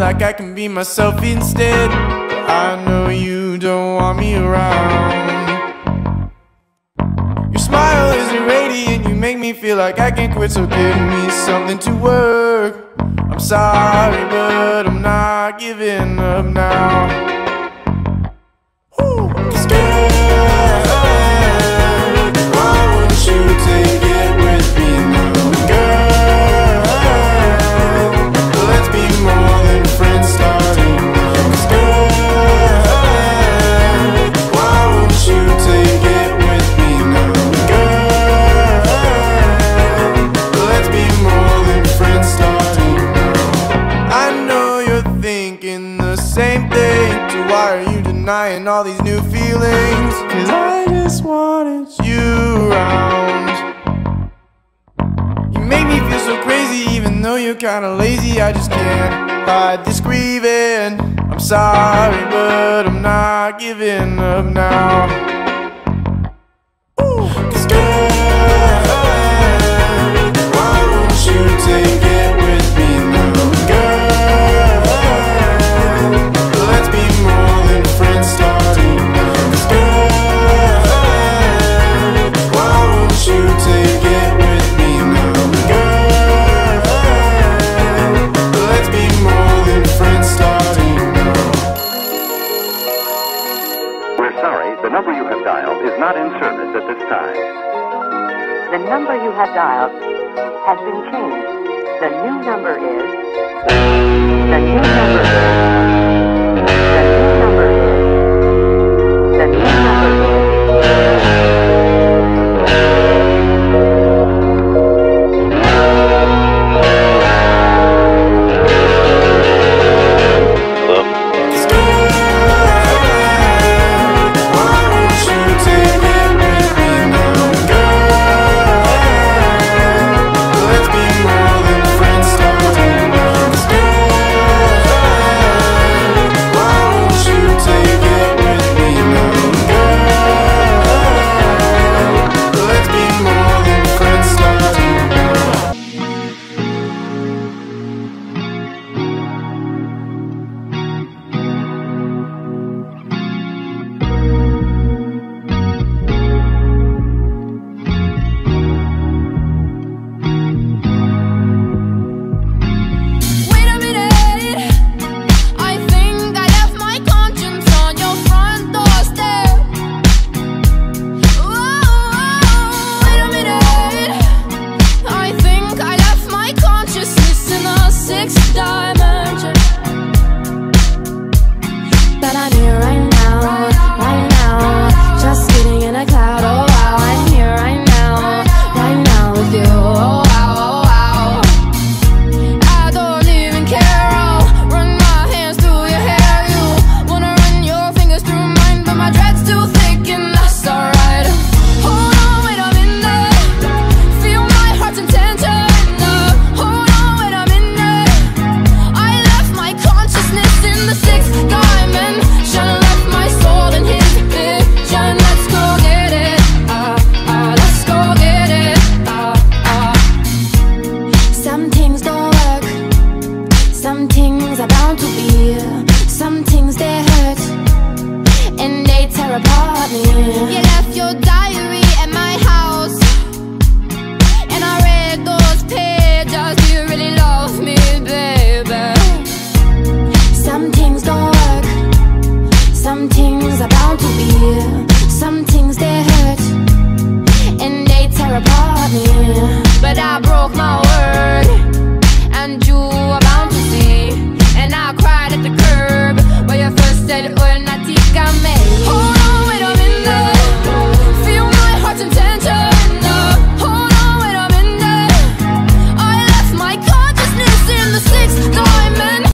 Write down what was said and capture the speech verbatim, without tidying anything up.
like I can be myself instead. But I know you don't want me around. Your smile is irradiant, you make me feel like I can't quit. So give me something to work. I'm sorry, but I'm not giving up now. Woo. 'Cause girl, why won't you take it with me now? Girl, let's be more than friends starting now. 'Cause girl, why won't you take it with me now? Girl, let's be more than friends starting now. I know you're thinking the same thing. So why are you denying all these new feelings? 'Cause I just wanted you around. You make me feel so crazy, even though you're kinda lazy. I just can't hide this grieving. I'm sorry, but I'm not giving up now. Ooh. 'Cause girl, why won't you take it with me now? Girl, let's be more than friends starting now. 'Cause girl, why won't you take it with me now? Girl, let's be more than friends starting now. We're sorry, the number you have dialed is not in service at this time. The number you have dialed has been changed. The new number is... The new number is...